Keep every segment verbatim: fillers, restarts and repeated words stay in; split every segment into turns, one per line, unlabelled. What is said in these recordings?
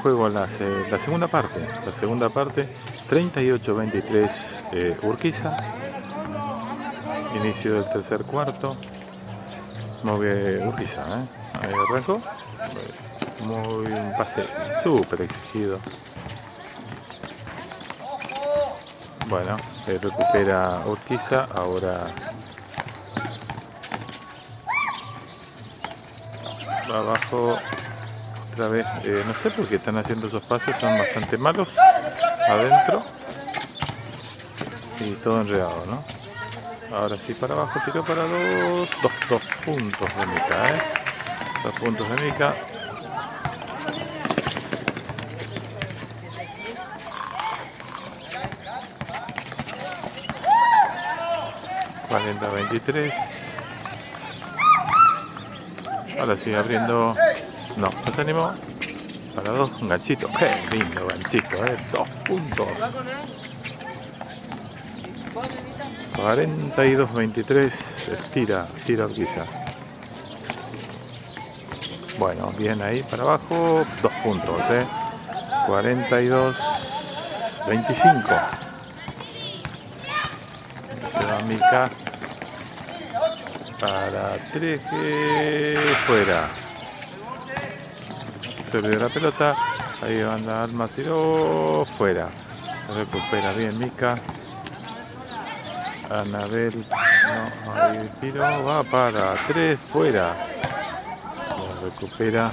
juego la, la segunda parte. La segunda parte, treinta y ocho veintitrés eh, Urquiza. Inicio del tercer cuarto. Muy bien, Urquiza, ¿eh? Ahí arrancó. Muy un pase súper exigido. Bueno, eh, recupera Urquiza. Ahora va abajo otra vez. Eh, no sé por qué están haciendo esos pases, son bastante malos adentro y todo enredado, ¿no? Ahora sí para abajo, tiró para dos, dos, dos puntos de Mica, ¿eh? Dos puntos de Mica. cuarenta a veintitrés. Ahora sigue abriendo. No, no se animó. Para dos, un ganchito. Qué lindo ganchito, ¿eh? Dos puntos. cuarenta y dos veintitrés. Estira, estira Urquiza. Bueno, bien ahí para abajo. Dos puntos, ¿eh? cuarenta y dos veinticinco. Queda Mica. Para tres, fuera. Perdió la pelota. Ahí anda Alma, tiró fuera. Recupera bien Mica. Anabel, no, ahí tiro, va para tres, fuera. Lo recupera.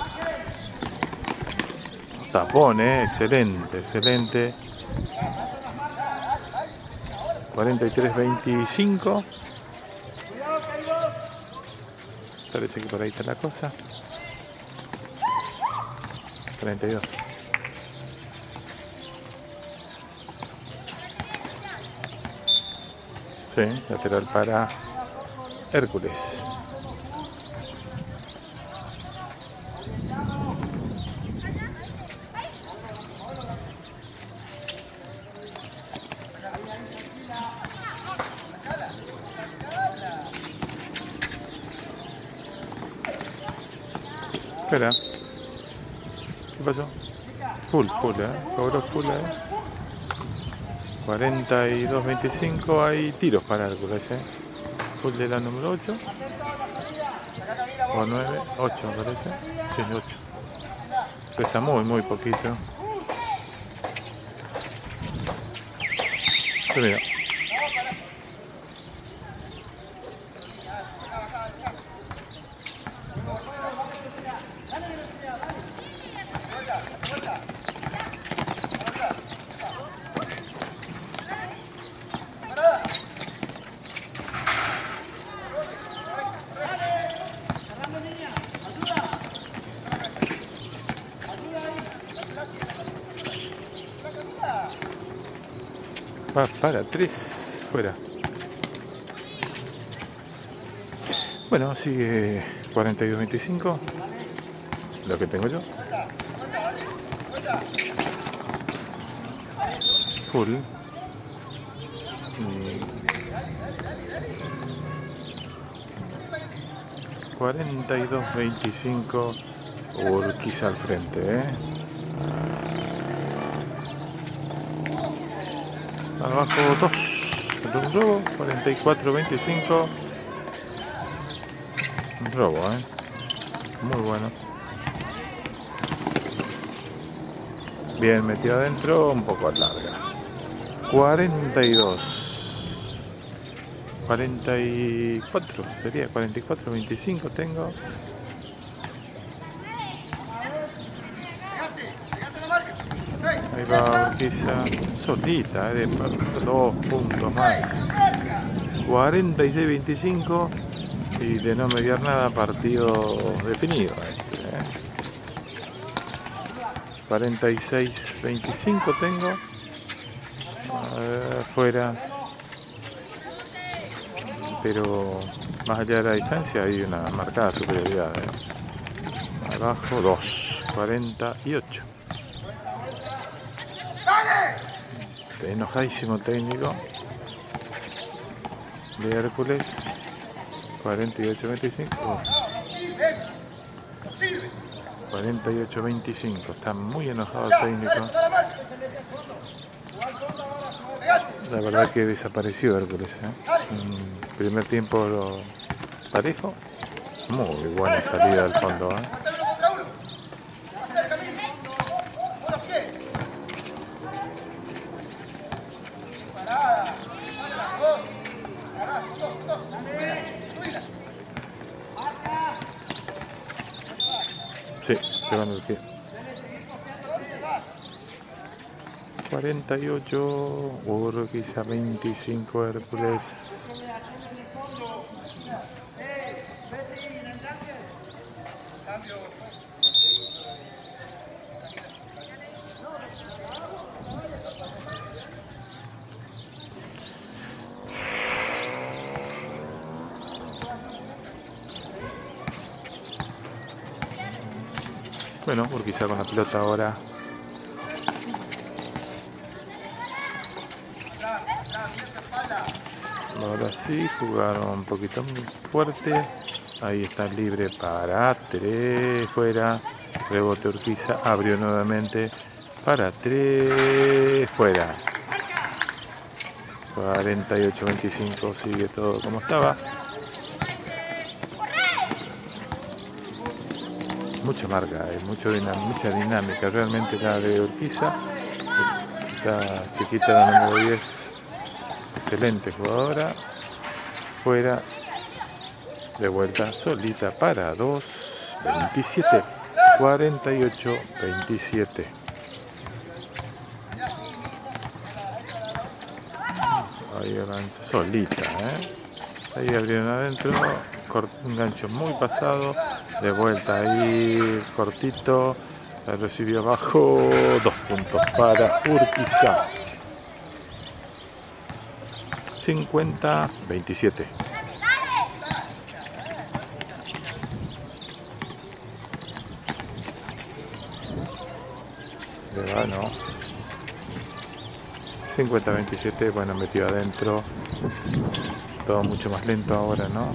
Tapón, eh, excelente, excelente. cuarenta y tres veinticinco. Parece que por ahí está la cosa. cuarenta y dos. Sí, lateral para Hércules. Espera. ¿Qué pasó? Full, full, eh. Cobró full, eh. cuarenta y dos veinticinco. Hay tiros para Hércules, eh. Full de la número ocho. O nueve. ocho, me parece. Sí, ocho. Cuesta muy, muy poquito. Pero mira. Va para tres, fuera. Bueno, sigue cuarenta y dos veinticinco. Lo que tengo yo. Full. cuarenta y dos veinticinco. Urquiza al frente, ¿eh? Abajo dos. Un robo. cuarenta y cuatro veinticinco. Un robo, ¿eh? Muy bueno. Bien metido adentro, un poco larga. cuarenta y dos. cuarenta y cuatro. Sería cuarenta y cuatro veinticinco tengo. Ahí va Urquiza. Solita, eh, de dos puntos más. cuarenta y seis veinticinco. Y de no mediar nada, partido definido. Este, eh. cuarenta y seis veinticinco tengo. Uh, fuera. Pero más allá de la distancia hay una marcada superioridad. Eh. Abajo dos. cuarenta y ocho. Enojadísimo técnico de Hércules. cuarenta y ocho veinticinco. cuarenta y ocho veinticinco. Está muy enojado el técnico. La verdad que desapareció Hércules, ¿eh? En primer tiempo lo parejo. Muy buena salida al fondo, ¿eh? Sí, llevando el pie. cuarenta y ocho, Urquiza veinticinco, Hércules. Bueno, Urquiza con la pelota ahora. Ahora sí, jugaron un poquito fuerte. Ahí está libre para tres, fuera. Rebote Urquiza, abrió nuevamente para tres, fuera. cuarenta y ocho veinticinco, sigue todo como estaba. Mucha marca, hay mucho dinam mucha dinámica. Realmente la de Urquiza. Esta chiquita, la número diez. Excelente jugadora. Fuera. De vuelta solita para dos. veintisiete. cuarenta y ocho veintisiete. Ahí avanza solita, ¿eh? Ahí abrieron adentro. Un gancho muy pasado. De vuelta ahí. Cortito. La recibió abajo. Dos puntos para Urquiza. cincuenta veintisiete. Le va, no. cincuenta veintisiete. Bueno, metió adentro. Todo mucho más lento ahora, ¿no?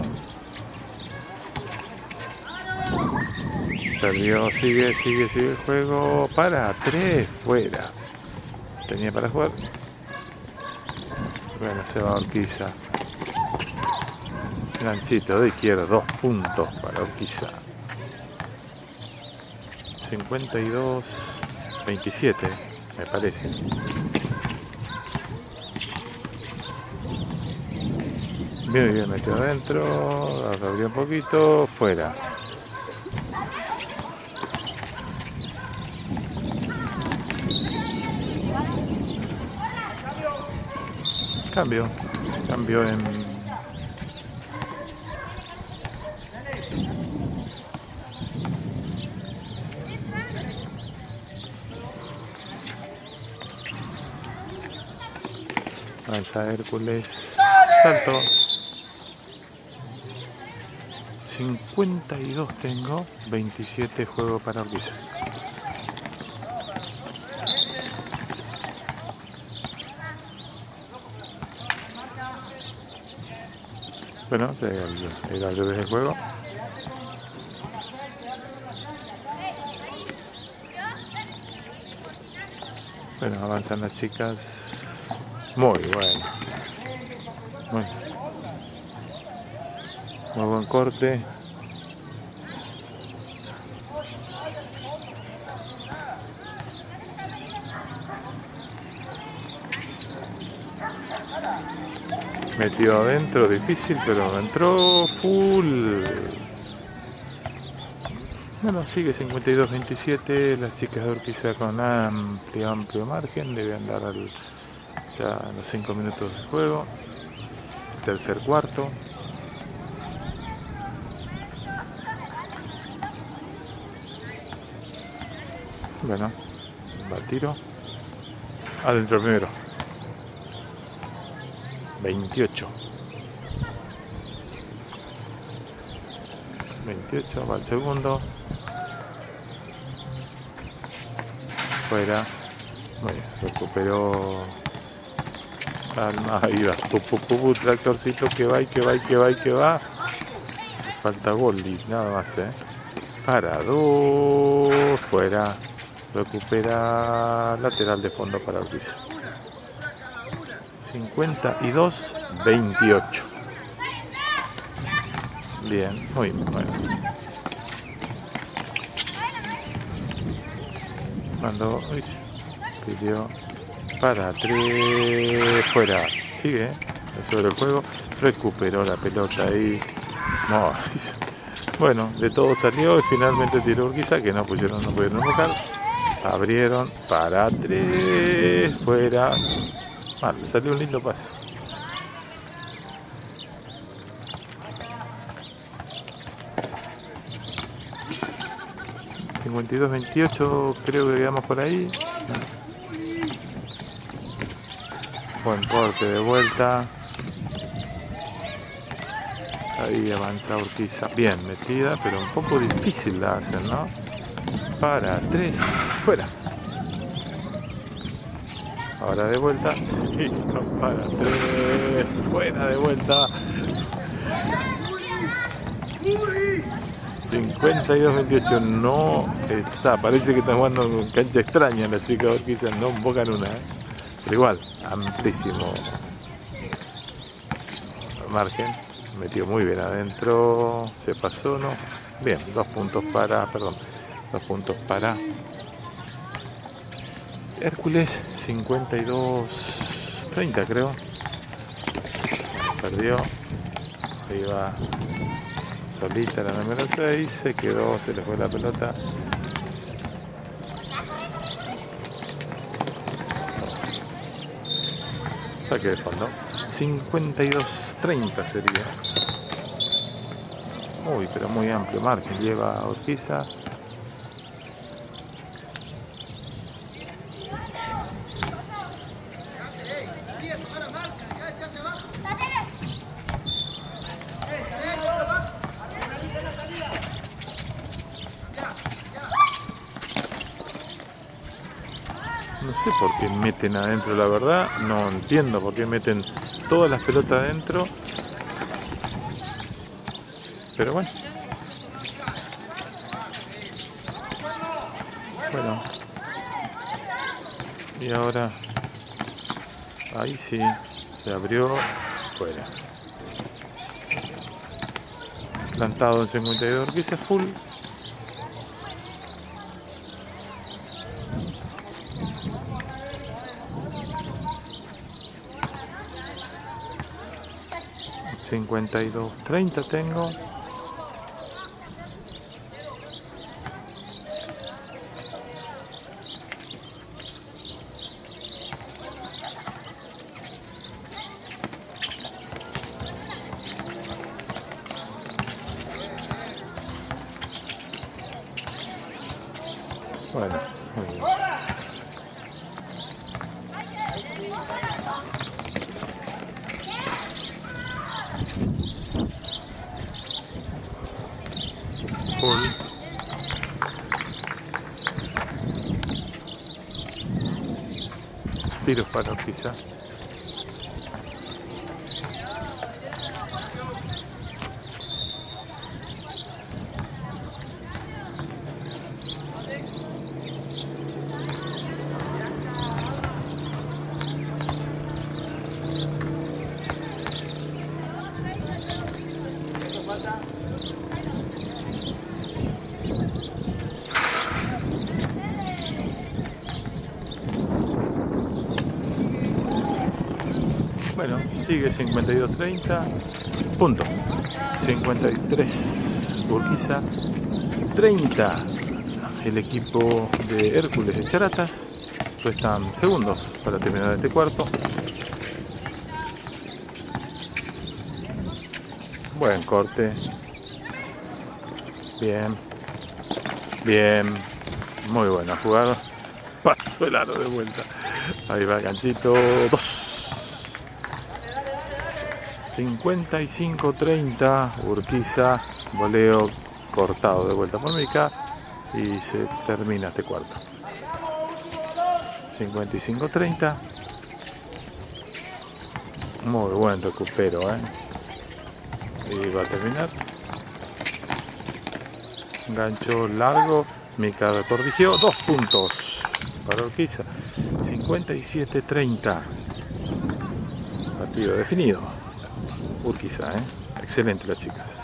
Perdió, sigue, sigue, sigue el juego. Para tres, fuera. Tenía para jugar. Bueno, se va Urquiza. Ganchito de izquierda, dos puntos para Urquiza. cincuenta y dos veintisiete, me parece. Bien, bien, metió adentro. Abrió un poquito, fuera. Cambio, cambio en... Avanza Hércules, salto. cincuenta y dos tengo, veintisiete juego para Urquiza. Bueno, era al revés del juego. Bueno, avanzan las chicas. Muy bueno. Muy, muy buen corte. Metió adentro, difícil, pero entró full. Bueno, sigue cincuenta y dos veintisiete. Las chicas de Urquiza con amplio, amplio margen. Debe andar al, ya a los cinco minutos de juego. Tercer cuarto. Bueno, va el tiro. Adentro primero. veintiocho. veintiocho, va el segundo. Fuera. Bueno, recuperó. Calma, ahí va. Pu, pu, pu, pu, tractorcito que va y que va y que va y que va. Falta gol y nada más, ¿eh? para dos, fuera, recupera lateral de fondo para Urquiza. cincuenta y dos veintiocho. Bien, muy bueno. Mandó, uy, pidió para tres, fuera, sigue, sobre el juego, recuperó la pelota ahí. No, bueno, de todo salió y finalmente tiró Urquiza, que no pusieron, no pudieron buscar. Abrieron para tres, fuera. Mal, salió un lindo pase. cincuenta y dos veintiocho, creo que quedamos por ahí. Buen corte de vuelta. Ahí avanza Urquiza. Bien metida, pero un poco difícil la hacen, ¿no? Para tres, fuera. Ahora de vuelta. Y no, para tres, fuera de vuelta. cincuenta y dos veintiocho, no está. Parece que está jugando en cancha extraña la chica de Urquiza, no invocan una, ¿eh? Pero igual, amplísimo margen. Metió muy bien adentro, se pasó, ¿no? Bien, dos puntos para, perdón, dos puntos para Hércules. Cincuenta y dos treinta, creo. Perdió. Ahí va solita la número seis, se quedó, se le fue la pelota. Saque de fondo. cincuenta y dos treinta sería. Muy, pero muy amplio margen lleva a Urquiza. No sé por qué meten adentro, la verdad. No entiendo por qué meten todas las pelotas adentro. Pero bueno. Bueno. Y ahora. Ahí sí. Se abrió. Fuera. Plantado en cincuenta y dos. Urquiza full. cincuenta y dos treinta tengo. Bueno, muy bien. Full. Tiros para Urquiza. Bueno, sigue cincuenta y dos treinta. Punto. cincuenta y tres Urquiza. treinta el equipo de Hércules de Charatas. Restan segundos para terminar este cuarto. Buen corte. Bien. Bien. Muy buena jugada. Pasó el aro de vuelta. Ahí va ganchito. dos. cincuenta y cinco treinta. Urquiza. Voleo cortado de vuelta por Mica. Y se termina este cuarto. cincuenta y cinco treinta. Muy buen recupero, ¿eh? Y va a terminar. Gancho largo, Mica corrigió, dos puntos para Urquiza, cincuenta y siete treinta. Partido definido. Urquiza, ¿eh? Excelente las chicas.